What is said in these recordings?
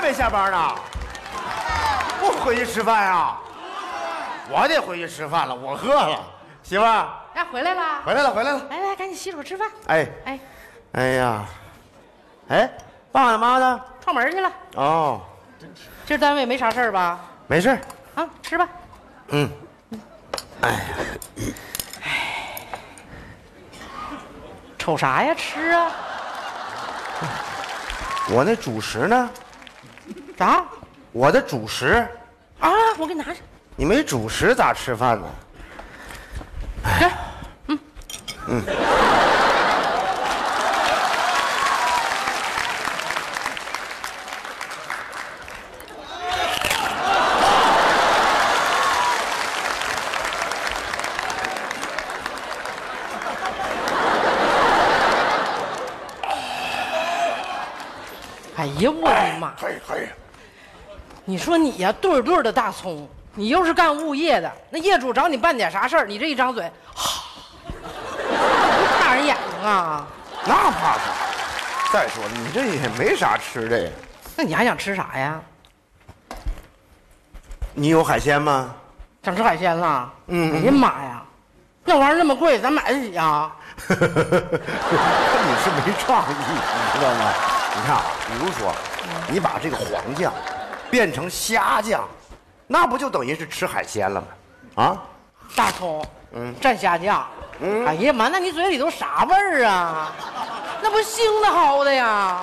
没下班呢？不回去吃饭呀？我得回去吃饭了，我饿了。媳妇儿， 哎，回来了， 回来了，回来了。 来来，赶紧洗手吃饭。 哎哎， 哎呀，哎，爸呢妈呢？ 串门去了。 哦， 今儿单位没啥事儿吧？ 没事。 啊，吃吧。 嗯。哎呀， 瞅啥呀？吃啊！ 我那主食呢？ 啥？ 我的主食啊，我给你拿去。 你没主食咋吃饭呢？ 这，哎呀，我的妈！ 嘿， 你说你呀，对对的大葱，你又是干物业的，那业主找你办点啥事儿，你这一张嘴，大人眼睛啊！ 那怕啥？再说了，你这也没啥吃的呀。 那你还想吃啥呀？ 你有海鲜吗？ 想吃海鲜了？ 嗯哎呀妈呀，那玩意儿那么贵，咱买得起啊？ 你是没创意，你知道吗？你看啊，比如说，你把这个黄酱变成虾酱，那不就等于是吃海鲜了吗？啊？ 大葱，蘸虾酱，哎呀妈，那你嘴里头啥味儿啊？那不腥的好的呀？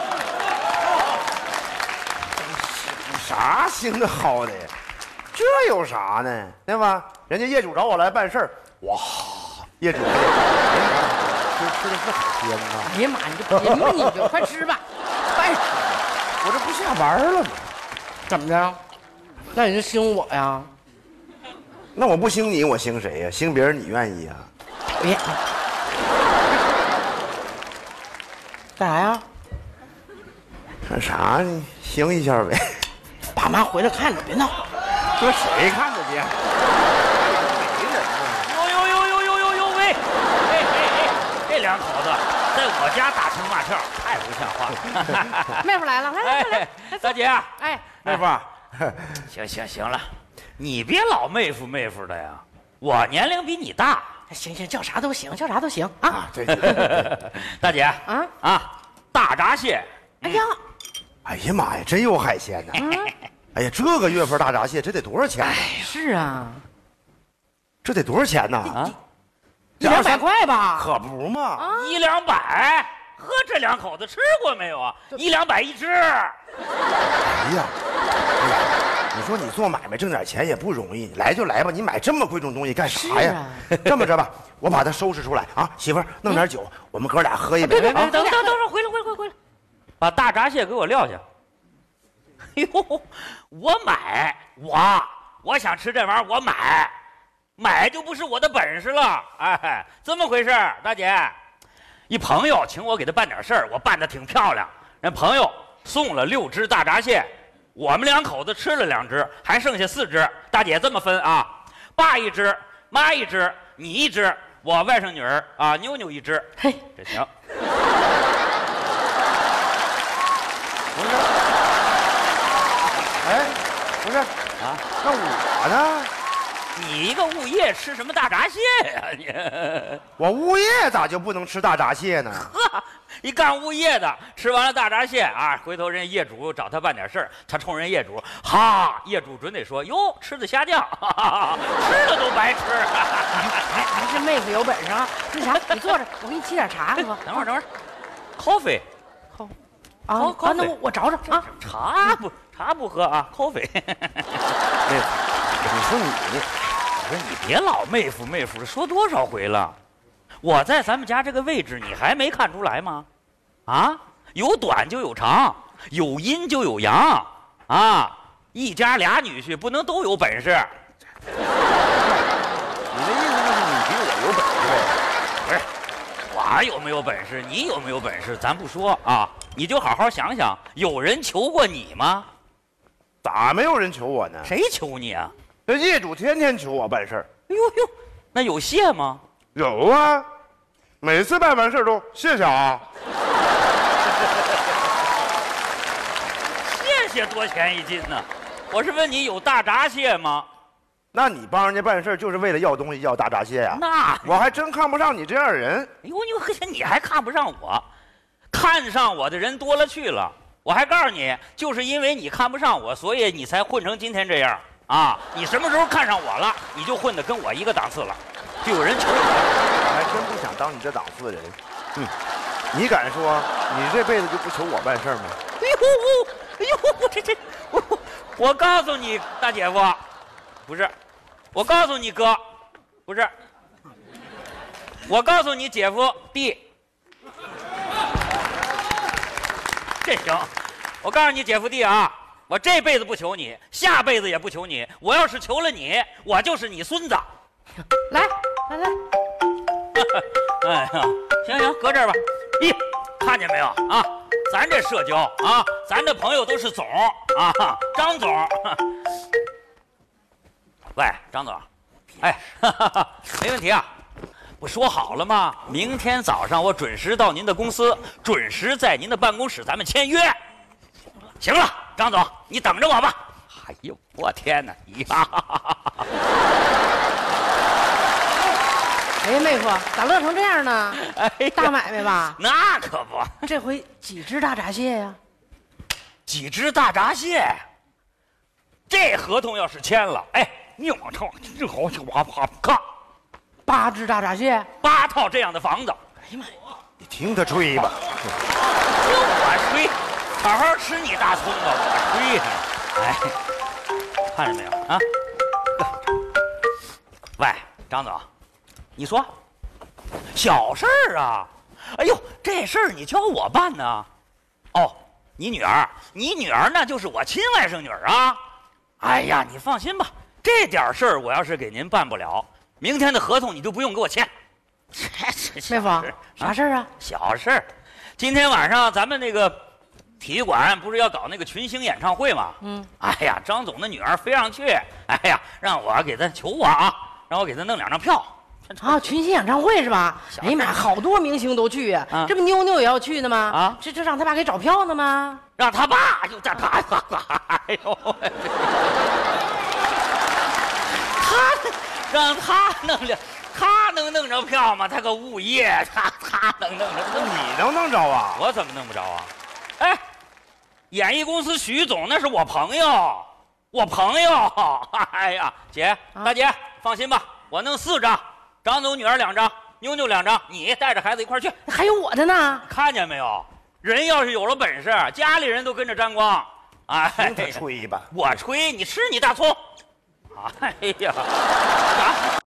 啥腥的好的呀？这有啥呢？对吧？人家业主找我来办事儿，哇，业主吃的是海鲜呐。 哎呀妈，你就贫吧你就快吃吧，快吃！ 我这不下班了吗？ 怎么着？那你就兴我呀？ 那我不兴你，我兴谁呀？兴别人你愿意啊？ 别，干啥呀？ 干啥呢？兴一下呗。 爸妈回来看着，别闹。 说谁看得见？ 呦喂！这两口子在我家打情骂俏，太不像话了。 妹夫来了，来， 大姐， 哎， 妹夫， 行了，你别老妹夫的呀，我年龄比你大。 行，叫啥都行啊！ 啊，对。 大姐大闸蟹。 哎呀， 哎呀妈呀，真有海鲜呢！哎呀，这个月份大闸蟹，这得多少钱呢？ 是啊， 这得多少钱呢？啊 100-200块吧？ 可不嘛 ！100-200，呵，这两口子吃过没有啊？100-200一只。 哎呀，你说你做买卖挣点钱也不容易，来就来吧，你买这么贵重东西干啥呀？这么着吧，我把它收拾出来啊，媳妇儿弄点酒，我们哥俩喝一杯。 别， 等，回来，把大闸蟹给我撂下。哎呦，我买，我想吃这玩意儿，我买就不是我的本事了。哎，这么回事儿，大姐，一朋友请我给他办点事儿，我办得挺漂亮，人朋友送了6只大闸蟹，我们两口子吃了2只，还剩下4只。大姐这么分啊，爸1只，妈1只，你1只，我外甥女儿啊妞1只。 嘿， 这行。 哎，不是啊，那我呢？ 你一个物业吃什么大闸蟹呀？你我物业咋就不能吃大闸蟹呢？ 呵，一干物业的吃完了大闸蟹啊，回头人业主找他办点事儿，他冲人业主，业主准得说哟，吃的虾酱，吃了都白吃。 还是妹夫有本事啊！那啥，你坐着，我给你沏点茶喝。 等会儿，coffee。 啊，那我找找啊。 茶不喝啊，coffee。 妹夫，你说你。 不是你别老妹夫的，说多少回了？我在咱们家这个位置，你还没看出来吗？啊，有短就有长，有阴就有阳，啊，一家俩女婿不能都有本事。 你的意思就是你比我有本事呗？ 不是，我有没有本事，你有没有本事，咱不说啊，你就好好想想，有人求过你吗？ 咋没有人求我呢？ 谁求你啊？ 这业主天天求我办事儿。 哎呦，那有谢吗？ 有啊，每次办完事儿都谢谢啊。 谢蟹多钱一斤呢？我是问你有大闸蟹吗？ 那你帮人家办事就是为了要东西要大闸蟹呀？ 那我还真看不上你这样的人。 哎呦，你还看不上我？看上我的人多了去了。我还告诉你，就是因为你看不上我，所以你才混成今天这样啊！你什么时候看上我了，你就混得跟我一个档次了，就有人求我。 我还真不想当你这档次的人。你敢说你这辈子就不求我办事吗？ 哎呦，我告诉你大姐夫，不是，我告诉你哥，不是，我告诉你姐夫弟，这行，我告诉你姐夫弟啊，我这辈子不求你，下辈子也不求你，我要是求了你，我就是你孙子。 来， 哎呀，行，搁这儿吧。咦，看见没有啊？咱这社交啊，咱这朋友都是总啊，张总。喂，张总，哎，没问题啊，不说好了吗？明天早上我准时到您的公司，准时在您的办公室咱们签约。行了，张总，你等着我吧。哎呦，我天哪！呀， 哎呀，妹夫，咋乐成这样呢？ 哎， 大买卖吧？ 那可不。 这回几只大闸蟹呀？ 几只大闸蟹？这合同要是签了，哎，你往上这好去哇啪看 ，8只大闸蟹 ，8套这样的房子。 哎呀妈呀！ 你听他吹吧。 我吹，好好吃你大葱吧，我吹。哎，看见没有啊？喂，张总，你说，小事儿啊？哎呦，这事儿你教我办呢？哦，你女儿那就是我亲外甥女儿啊。哎呀，你放心吧，这点事儿我要是给您办不了，明天的合同你就不用给我签。 妹夫，啥事儿啊？ 小事儿，今天晚上咱们那个体育馆不是要搞那个群星演唱会吗？哎呀，张总的女儿飞上去，哎呀，让我给她求我啊，让我给她弄2张票。 啊，群星演唱会是吧？哎呀妈，好多明星都去呀，这不妞妞也要去呢吗？啊，这让他爸给找票呢吗？ 让他爸就这他，哎呦，让他弄了。他能弄着票吗？他个物业，他能弄着？ 你能弄着啊？ 我怎么弄不着啊？哎，演艺公司徐总那是我朋友，哎呀，姐，大姐放心吧，我弄4张，张总女儿2张，妞妞2张，你带着孩子一块去。 还有我的呢， 看见没有？人要是有了本事，家里人都跟着沾光。哎， 听他吹吧， 我吹，你吃你大葱。哎呀，啥？